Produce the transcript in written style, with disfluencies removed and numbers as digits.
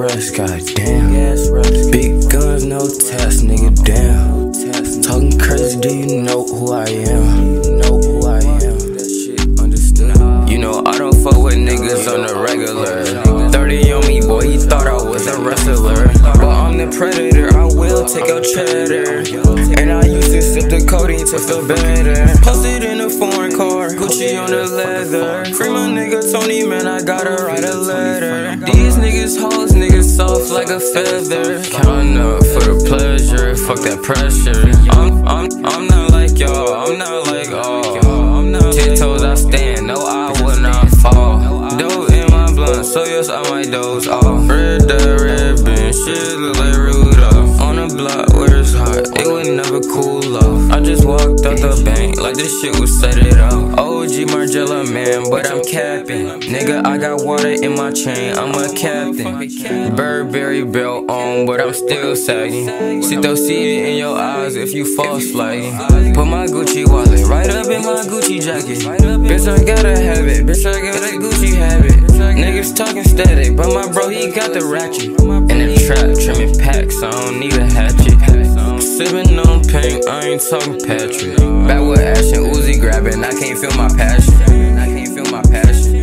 rush, goddamn. Big guns, no test, nigga, damn. Talking crazy, do you know who I am? You know I don't fuck with niggas on the regular. 30 on me, boy, he thought I was a wrestler. But I'm the predator, I will take out cheddar. And I used to sip the codeine to feel better. Posted in a foreign car, Gucci on the leather. Free my nigga Tony, man, I gotta write a letter. These niggas hoes, niggas soft like a feather. Counting up for the pleasure, fuck that pressure. I'm not like y'all, I'm not like all. 10 toes I stand, no I will not fall. Dope in my blunt, so yes I might doze off. Red the ribbon, shit look like Rudolph. On the block where it's hot, it would never cool off. I just walked out the bank like this shit was set it off. OG Margiela man, but I'm capping. Nigga, I got water in my chain, I'm a captain. Burberry belt on, but I'm still sagging. See, they'll see it in your eyes if you false flagging. Put my Gucci wallet right up in my Gucci jacket. Bitch, I gotta have it, bitch, I got a Gucci habit. Niggas talking static, but my bro, he got the ratchet. In the trap, trimming packs, I don't need a hatchet. Sippin' on pink, I ain't talking Patrick. Back with Ash and Uzi grabbing, I can't feel my passion.